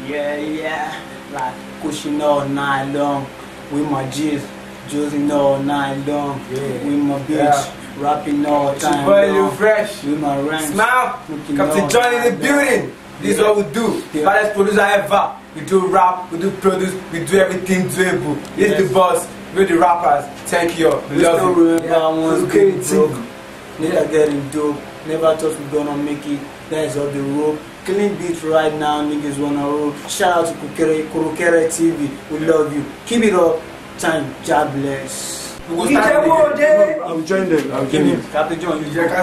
Yeah. Like pushing all night long with my G's, juicing all night long with my bitch, rapping all time long fresh with my rhymes. Smile, Captainjohn in the building. This is what we do. Baddest producer ever. We do rap, we do produce, we do everything doable. This is the boss, we're the rappers. Thank you. We love you. Never getting dope. Never thought we're gonna make it. That is all the rope. Clean beat right now, niggas wanna roll. Shout out to Kurukere TV. We love you. Keep it up. Time. God bless. Ijebu Ode. I'll join them. Captainjohn,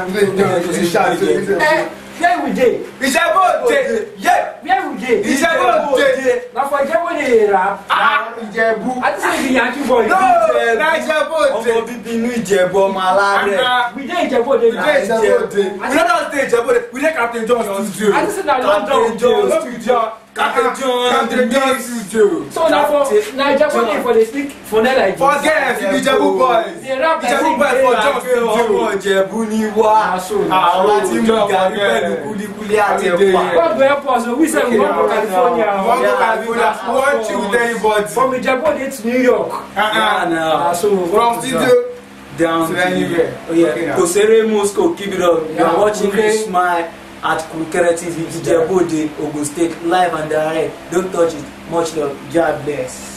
Where we dey? Ijebu Ode. Yeah. Where we dey? Ijebu Ode. Na for Ijebu Ode rap. Ijebu. I think say the Yankee boy. No, na Ijebu Ode. ọmọ bíbí inú Ìjẹ̀bú ọmọ alárẹ̀. We dey Ijebu Ode. We dey Ijebu Ode. We don't stay Ijebu Ode. We dey Captainjohn studio. I think say na London studio. Captainjohn studio. So na for na Ijebu Ode for the speak for them like this. Forget Ijebu boys. The rap Ijebu boys for John studio. ọmọ Ìjẹ̀bú ni wá. Àwọn tí mo gàrí pẹ̀lú kúlíkúlí àti ẹ̀pà. God go help us. We say we want to California. We want to California. We want you with anybody. From Ijebu Ode to New York. So From studio down to anywhere. Oh yeah. Kosere Moscow, keep it up. You're watching okay. LiliSmile at Kurukere TV, Ijebu Ode, Ogun State, live and direct. Don't touch it. Much love. God bless.